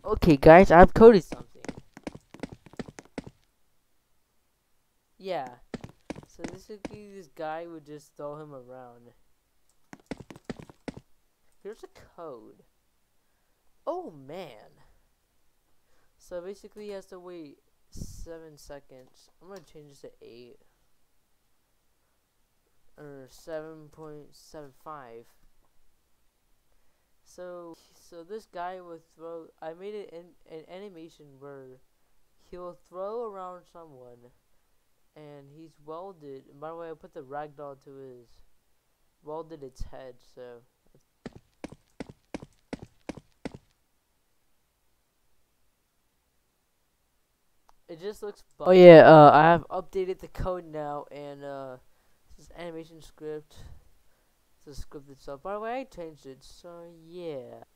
Okay, guys, I've coded something. Yeah. So basically, this guy would just throw him around. Here's a code. Oh man. So basically, he has to wait 7 seconds. I'm gonna change this to 8 or 7.75. So this guy would throw. I made it in an animation where he will throw around someone, and he's welded. And by the way, I put the ragdoll to his welded its head. So it just looks. Oh yeah, I have updated the code now, and this is animation script. The script itself. By the way, I changed it. So yeah.